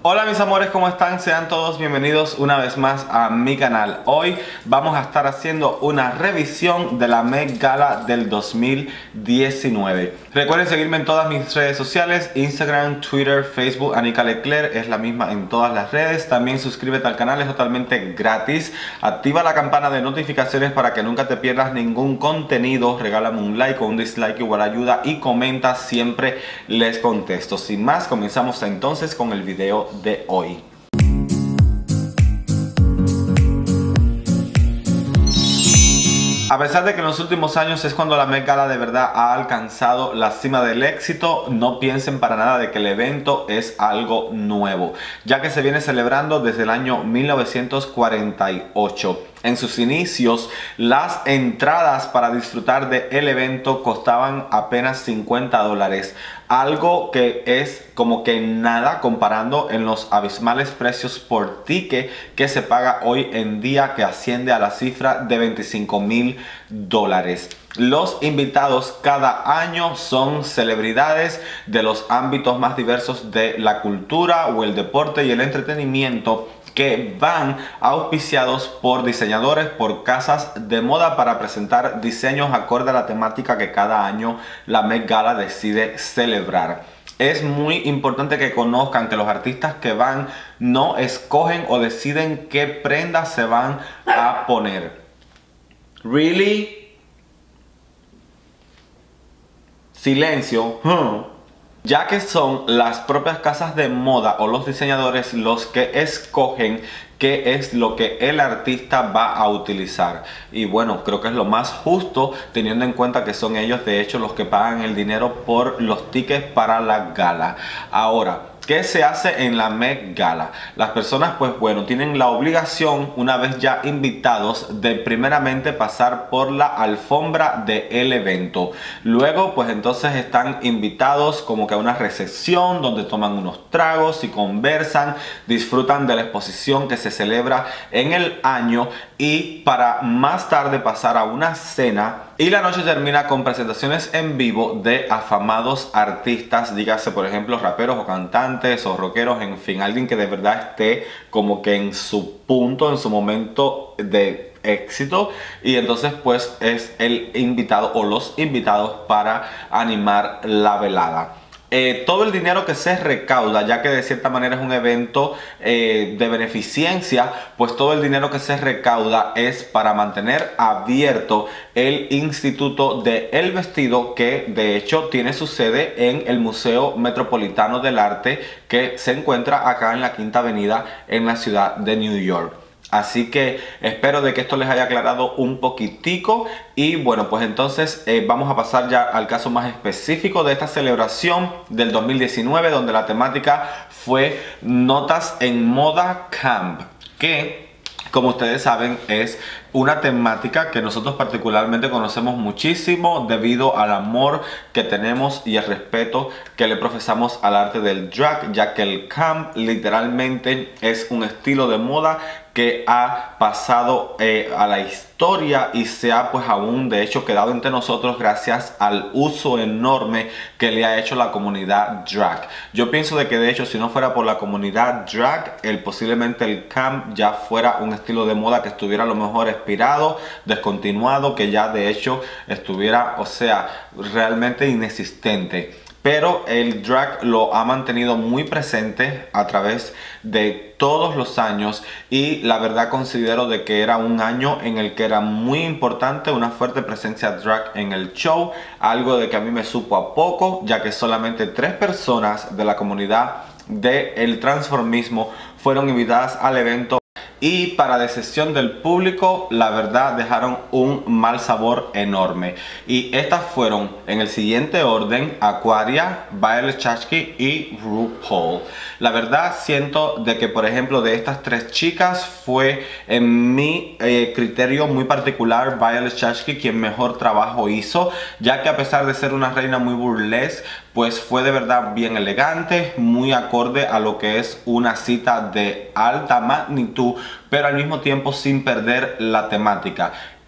Hola mis amores, ¿cómo están? Sean todos bienvenidos una vez más a mi canal. Hoy vamos a estar haciendo una revisión de la Met Gala del 2019. Recuerden seguirme en todas mis redes sociales, Instagram, Twitter, Facebook, Anika Leclerc, es la misma en todas las redes. También suscríbete al canal, es totalmente gratis. Activa la campana de notificaciones para que nunca te pierdas ningún contenido. Regálame un like o un dislike, igual ayuda, y comenta, siempre les contesto. Sin más, comenzamos entonces con el video de hoy. A pesar de que en los últimos años es cuando la Met Gala de verdad ha alcanzado la cima del éxito, no piensen para nada de que el evento es algo nuevo, ya que se viene celebrando desde el año 1948. En sus inicios, las entradas para disfrutar del evento costaban apenas $50, algo que es como que nada comparando en los abismales precios por ticket que se paga hoy en día, que asciende a la cifra de $25,000. Los invitados cada año son celebridades de los ámbitos más diversos de la cultura o el deporte y el entretenimiento, que van auspiciados por diseñadores, por casas de moda, para presentar diseños acorde a la temática que cada año la Met Gala decide celebrar. Es muy importante que conozcan que los artistas que van no escogen o deciden qué prendas se van a poner. ¿Really? Silencio. Ya que son las propias casas de moda o los diseñadores los que escogen qué es lo que el artista va a utilizar. Y bueno, creo que es lo más justo, teniendo en cuenta que son ellos de hecho los que pagan el dinero por los tickets para la gala. Ahora, ¿qué se hace en la Met Gala? Las personas, pues bueno, tienen la obligación, una vez ya invitados, de primeramente pasar por la alfombra del evento. Luego, pues entonces están invitados como que a una recepción donde toman unos tragos y conversan, disfrutan de la exposición que se celebra en el año, y para más tarde pasar a una cena. Y la noche termina con presentaciones en vivo de afamados artistas, dígase por ejemplo raperos o cantantes o rockeros, en fin, alguien que de verdad esté como que en su punto, en su momento de éxito, y entonces pues es el invitado o los invitados para animar la velada. Todo el dinero que se recauda, ya que de cierta manera es un evento de beneficencia, pues todo el dinero que se recauda es para mantener abierto el Instituto del Vestido, que de hecho tiene su sede en el Museo Metropolitano del Arte, que se encuentra acá en la Quinta Avenida en la ciudad de New York. Así que espero de que esto les haya aclarado un poquitico. Y bueno, pues entonces vamos a pasar ya al caso más específico de esta celebración del 2019, donde la temática fue Notas en Moda Camp, que, como ustedes saben, es una temática que nosotros particularmente conocemos muchísimo debido al amor que tenemos y el respeto que le profesamos al arte del drag, ya que el camp literalmente es un estilo de moda que ha pasado a la historia y se ha pues aún de hecho quedado entre nosotros gracias al uso enorme que le ha hecho la comunidad drag. Yo pienso de que de hecho si no fuera por la comunidad drag, posiblemente el camp ya fuera un estilo de moda que estuviera a lo mejor expirado, descontinuado, que ya de hecho estuviera, o sea, realmente inexistente. Pero el drag lo ha mantenido muy presente a través de todos los años, y la verdad considero de que era un año en el que era muy importante una fuerte presencia drag en el show, algo de que a mí me supo a poco, ya que solamente 3 personas de la comunidad del transformismo fueron invitadas al evento. Y para decepción del público, la verdad dejaron un mal sabor enorme. Y estas fueron en el siguiente orden: Aquaria, Violet Chachki y RuPaul. La verdad siento de que, por ejemplo, de estas 3 chicas fue en mi criterio muy particular Violet Chachki quien mejor trabajo hizo, ya que a pesar de ser una reina muy burlesque, pues fue de verdad bien elegante, muy acorde a lo que es una cita de alta magnitud, pero al mismo tiempo sin perder la temática.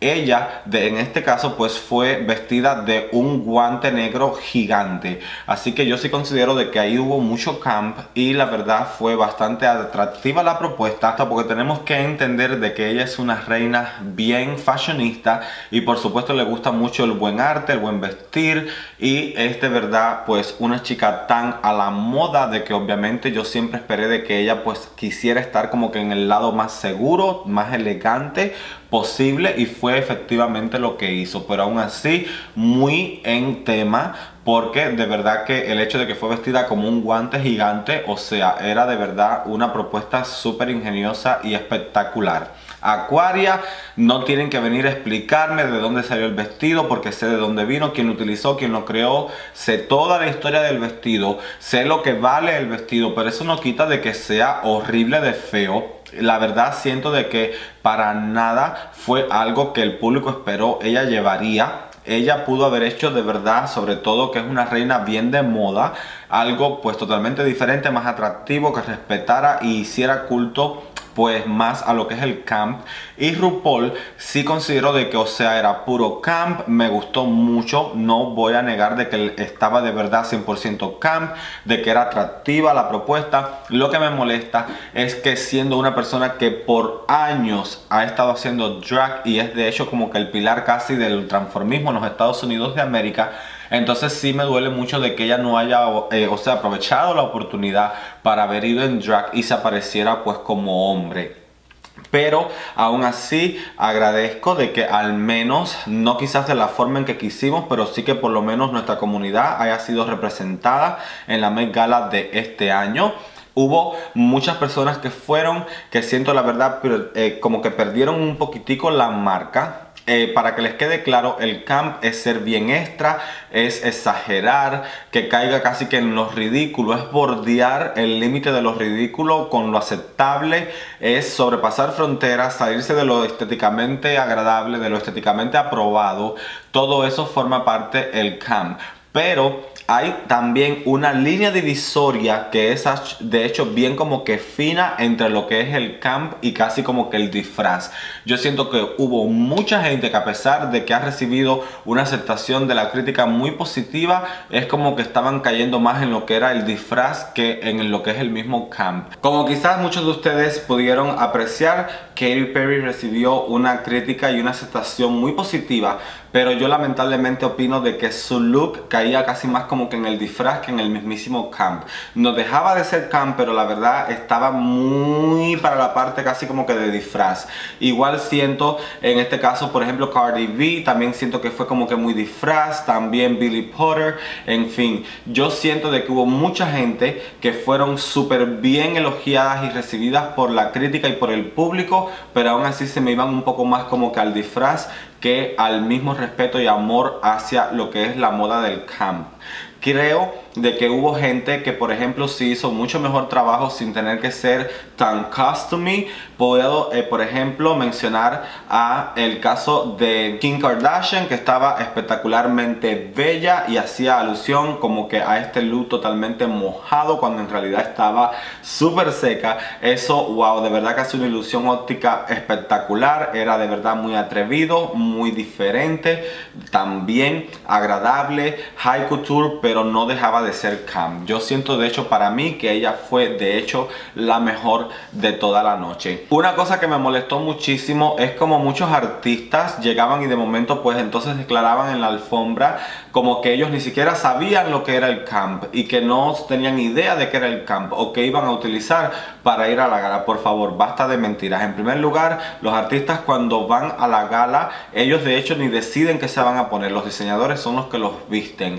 ella en este caso pues fue vestida de un guante negro gigante. Así que yo sí considero de que ahí hubo mucho camp y la verdad fue bastante atractiva la propuesta, porque tenemos que entender de que ella es una reina bien fashionista y por supuesto le gusta mucho el buen arte, el buen vestir, y es de verdad pues una chica tan a la moda de que obviamente yo siempre esperé de que ella pues quisiera estar como que en el lado más seguro, más elegante posible, y fue efectivamente lo que hizo, pero aún así muy en tema, porque de verdad que el hecho de que fue vestida como un guante gigante, o sea, era de verdad una propuesta súper ingeniosa y espectacular. Aquaria, no tienen que venir a explicarme de dónde salió el vestido, porque sé de dónde vino, quién lo utilizó, quién lo creó, sé toda la historia del vestido, sé lo que vale el vestido, pero eso no quita de que sea horrible de feo. La verdad siento de que para nada fue algo que el público esperó ella llevaría. Ella pudo haber hecho de verdad, sobre todo que es una reina bien de moda, algo pues totalmente diferente, más atractivo, que respetara y hiciera culto pues más a lo que es el camp. Y RuPaul sí considero de que, o sea, era puro camp. Me gustó mucho, no voy a negar de que estaba de verdad 100% camp, de que era atractiva la propuesta. Lo que me molesta es que, siendo una persona que por años ha estado haciendo drag y es de hecho como que el pilar casi del transformismo en los Estados Unidos de América, entonces sí me duele mucho de que ella no haya o sea, aprovechado la oportunidad para haber ido en drag y se apareciera pues como hombre. Pero aún así agradezco de que al menos, no quizás de la forma en que quisimos, pero sí que por lo menos nuestra comunidad haya sido representada en la Met Gala de este año. Hubo muchas personas que fueron, que siento la verdad como que perdieron un poquitico la marca. Para que les quede claro, el camp es ser bien extra, es exagerar, que caiga casi que en lo ridículo, es bordear el límite de lo ridículo con lo aceptable, es sobrepasar fronteras, salirse de lo estéticamente agradable, de lo estéticamente aprobado. Todo eso forma parte del camp. Pero hay también una línea divisoria que es de hecho bien como que fina entre lo que es el camp y casi como que el disfraz. Yo siento que hubo mucha gente que, a pesar de que ha recibido una aceptación de la crítica muy positiva, es como que estaban cayendo más en lo que era el disfraz que en lo que es el mismo camp. Como quizás muchos de ustedes pudieron apreciar, Katy Perry recibió una crítica y una aceptación muy positiva, pero yo lamentablemente opino de que su look caía casi más como que en el disfraz que en el mismísimo camp. No dejaba de ser camp, pero la verdad estaba muy para la parte casi como que de disfraz. Igual siento en este caso, por ejemplo, Cardi B, también siento que fue como que muy disfraz, también Billy Potter, en fin. Yo siento de que hubo mucha gente que fueron súper bien elogiadas y recibidas por la crítica y por el público, pero aún así se me iban un poco más como que al disfraz que al mismo respeto y amor hacia lo que es la moda del camp. Creo de que hubo gente que, por ejemplo, sí hizo mucho mejor trabajo sin tener que ser tan custom-y. Puedo, por ejemplo, mencionar el caso de Kim Kardashian, que estaba espectacularmente bella y hacía alusión como que a este look totalmente mojado, cuando en realidad estaba súper seca. Eso, wow, de verdad que hace una ilusión óptica espectacular. Era de verdad muy atrevido, muy diferente, también agradable, high couture, pero no dejaba de ser camp. Yo siento de hecho para mí que ella fue de hecho la mejor de toda la noche. Una cosa que me molestó muchísimo es como muchos artistas llegaban y de momento pues entonces declaraban en la alfombra como que ellos ni siquiera sabían lo que era el camp y que no tenían idea de qué era el camp o que iban a utilizar para ir a la gala. Por favor, basta de mentiras. En primer lugar, los artistas cuando van a la gala, ellos de hecho ni deciden qué se van a poner. Los diseñadores son los que los visten.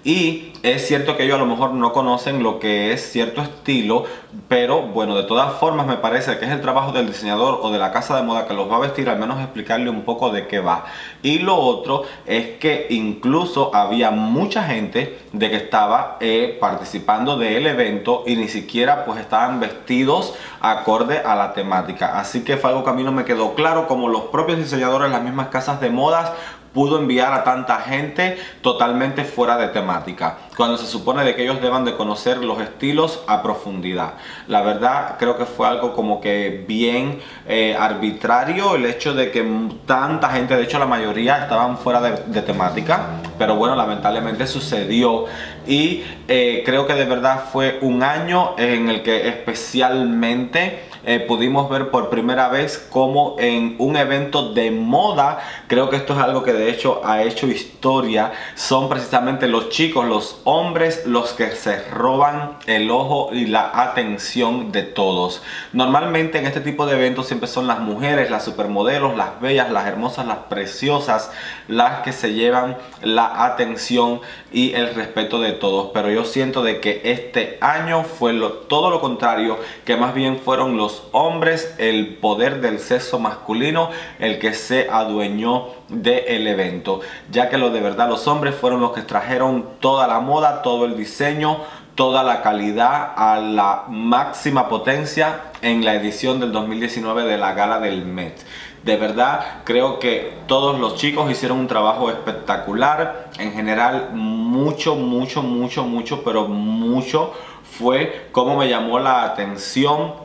Y es cierto que ellos a lo mejor no conocen lo que es cierto estilo, pero bueno, de todas formas me parece que es el trabajo del diseñador o de la casa de moda que los va a vestir, al menos explicarle un poco de qué va. Y lo otro es que incluso había mucha gente de que estaba participando del evento y ni siquiera pues estaban vestidos acorde a la temática. Así que fue algo que a mí no me quedó claro, como los propios diseñadores, las mismas casas de modas, pudo enviar a tanta gente totalmente fuera de temática, cuando se supone de que ellos deban de conocer los estilos a profundidad. La verdad creo que fue algo como que bien arbitrario el hecho de que tanta gente, de hecho la mayoría estaban fuera de temática, pero bueno, lamentablemente sucedió. Y creo que de verdad fue un año en el que especialmente pudimos ver por primera vez como en un evento de moda, creo que esto es algo que de hecho ha hecho historia, son precisamente los chicos, los hombres, los que se roban el ojo y la atención de todos. Normalmente en este tipo de eventos siempre son las mujeres, las supermodelos, las bellas, las hermosas, las preciosas, las que se llevan la atención y el respeto de todos, pero yo siento de que este año fue todo lo contrario, que más bien fueron los hombres, el poder del sexo masculino, el que se adueñó del evento, ya que de verdad los hombres fueron los que trajeron toda la moda, todo el diseño, toda la calidad a la máxima potencia en la edición del 2019 de la gala del Met. De verdad creo que todos los chicos hicieron un trabajo espectacular. En general mucho pero mucho fue como me llamó la atención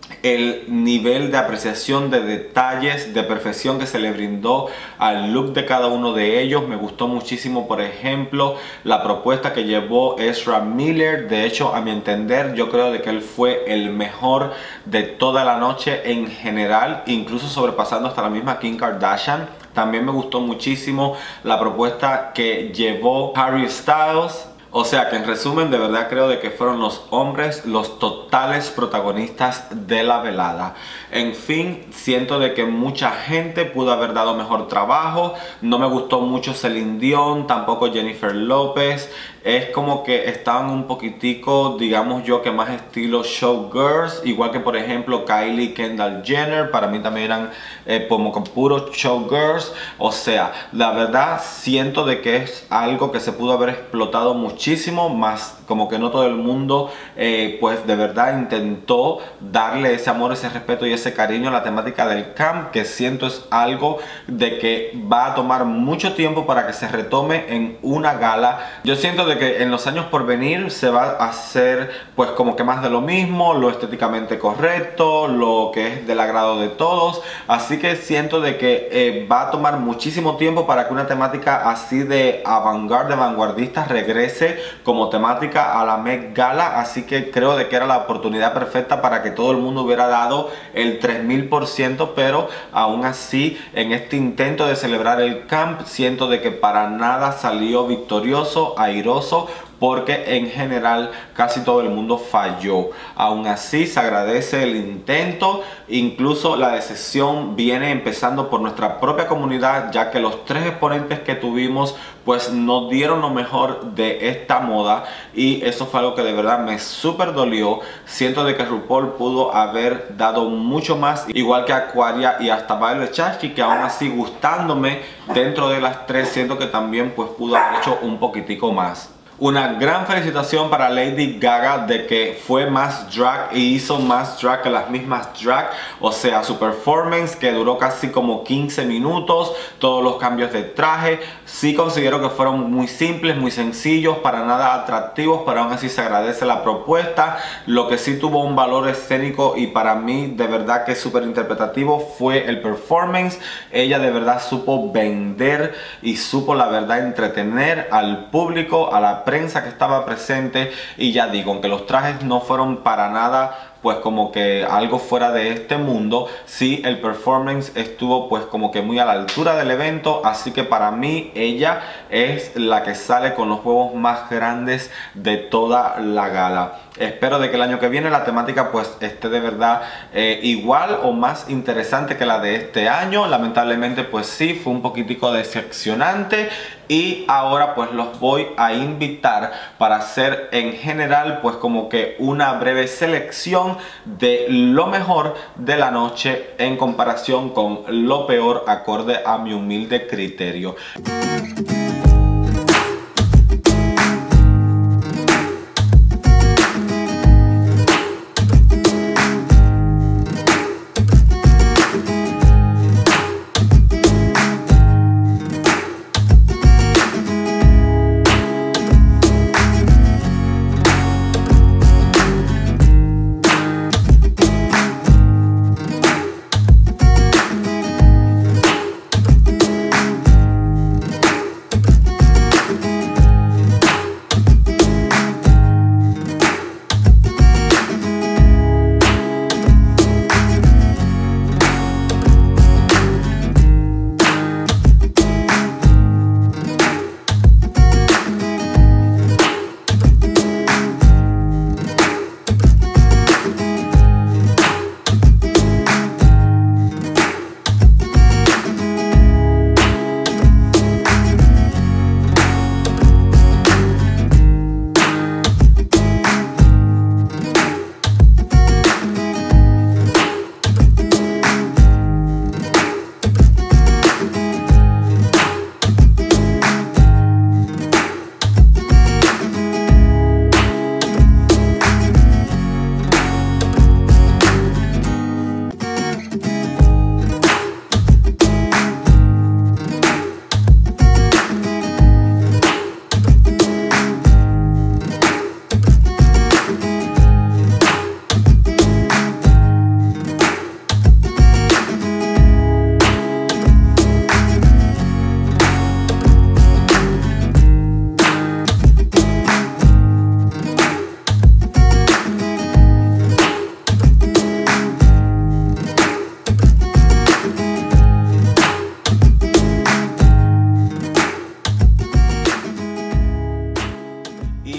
el nivel de apreciación, de detalles, de perfección que se le brindó al look de cada uno de ellos. Me gustó muchísimo, por ejemplo, la propuesta que llevó Ezra Miller. De hecho, a mi entender, yo creo de que él fue el mejor de toda la noche en general, incluso sobrepasando hasta la misma Kim Kardashian. También me gustó muchísimo la propuesta que llevó Harry Styles. O sea que en resumen, de verdad creo de que fueron los hombres los totales protagonistas de la velada. En fin, siento de que mucha gente pudo haber dado mejor trabajo. No me gustó mucho Celine Dion, tampoco Jennifer López. Es como que estaban un poquitico, digamos yo, que más estilo showgirls. Igual que por ejemplo Kylie y Kendall Jenner. Para mí también eran como con puros showgirls. O sea, la verdad siento de que es algo que se pudo haber explotado muchísimo más, como que no todo el mundo pues de verdad intentó darle ese amor, ese respeto y ese cariño a la temática del camp, que siento es algo de que va a tomar mucho tiempo para que se retome en una gala. Yo siento de que en los años por venir se va a hacer pues como que más de lo mismo, lo estéticamente correcto, lo que es del agrado de todos, así que siento de que va a tomar muchísimo tiempo para que una temática así de avant-garde, de vanguardista regrese como temática a la Met Gala. Así que creo de que era la oportunidad perfecta para que todo el mundo hubiera dado el 3000%, pero aún así en este intento de celebrar el camp siento de que para nada salió victorioso, airoso, porque en general casi todo el mundo falló. Aún así se agradece el intento, incluso la decepción viene empezando por nuestra propia comunidad, ya que los tres exponentes que tuvimos pues nos dieron lo mejor de esta moda, y eso fue algo que de verdad me súper dolió. Siento de que RuPaul pudo haber dado mucho más, igual que Aquaria y hasta Violet Chachki, que aún así gustándome dentro de las tres, siento que también pues pudo haber hecho un poquitico más. Una gran felicitación para Lady Gaga de que fue más drag y hizo más drag que las mismas drag. O sea, su performance que duró casi como 15 minutos, todos los cambios de traje, sí considero que fueron muy simples, muy sencillos, para nada atractivos, pero aún así se agradece la propuesta. Lo que sí tuvo un valor escénico y para mí de verdad que es súper interpretativo fue el performance. Ella de verdad supo vender y supo la verdad entretener al público, a la prensa que estaba presente. Y ya digo, aunque los trajes no fueron para nada pues como que algo fuera de este mundo, sí el performance estuvo pues como que muy a la altura del evento. Así que para mí ella es la que sale con los huevos más grandes de toda la gala. Espero de que el año que viene la temática pues esté de verdad igual o más interesante que la de este año. Lamentablemente pues sí, fue un poquitico decepcionante, y ahora pues los voy a invitar para hacer en general pues como que una breve selección de lo mejor de la noche en comparación con lo peor, acorde a mi humilde criterio.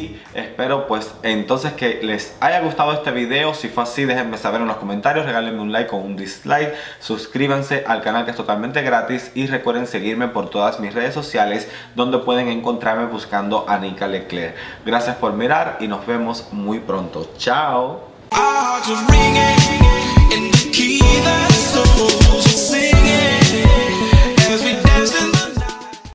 y espero pues entonces que les haya gustado este video. Si fue así, déjenme saber en los comentarios, regálenme un like o un dislike, suscríbanse al canal que es totalmente gratis y recuerden seguirme por todas mis redes sociales donde pueden encontrarme buscando a Nika Leclerc. Gracias por mirar y nos vemos muy pronto. Chao.